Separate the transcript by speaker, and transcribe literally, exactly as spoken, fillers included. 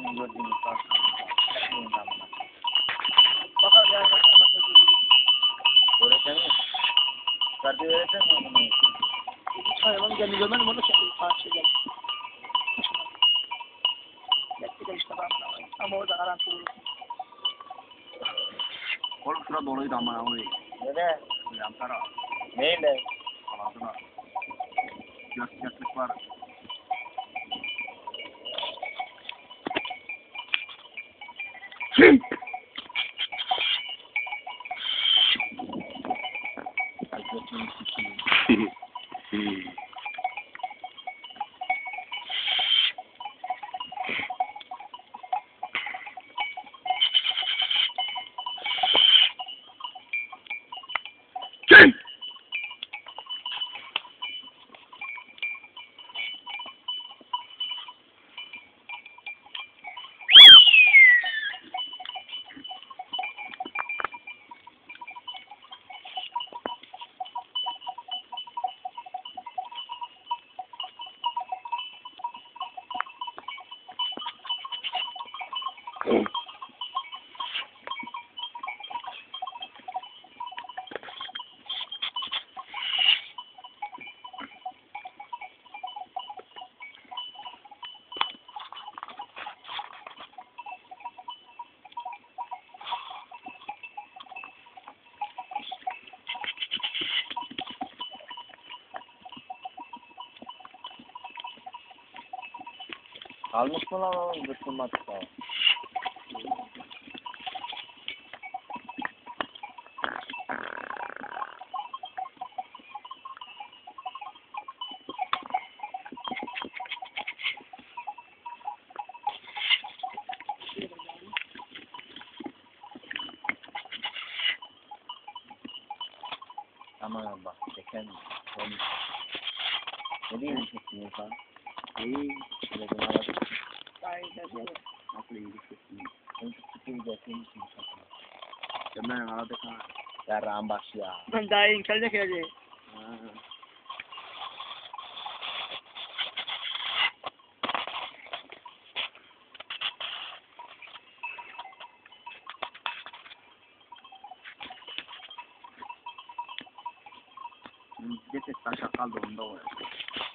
Speaker 1: Bunu gördüğümüz karşılığında.
Speaker 2: Bakar ya.
Speaker 1: Öğretmen mi? Kartı öğretmen mi bunu?
Speaker 2: Hiç hayvan geldi görmedim onu çekti. Parça geldi. Bekle de işte bak. Ama orada garanti olur.
Speaker 3: Oğlum şura doluydu ama abi.
Speaker 1: Nede?
Speaker 3: Yan taraf.
Speaker 1: Neyle?
Speaker 3: Kanadına. Göz göçlük var.
Speaker 1: Ay götünü sikeyim. Almış mı lan oğlum zıplamadık da? Aman bak çeken mi? Ne diyeyim çektin insan?
Speaker 3: İyi.
Speaker 1: Şöyle bir aradım.
Speaker 2: Hayır dedi.
Speaker 3: Nasıl iyi düşüyorsun?
Speaker 1: Onu tutup getireyim misin sakın?
Speaker 3: Hemen aradık ha.
Speaker 1: Yarrağın başı ya.
Speaker 2: Ben daha iyi imkanı geldi.
Speaker 3: Ha. Getir taşa kaldı onda o ya.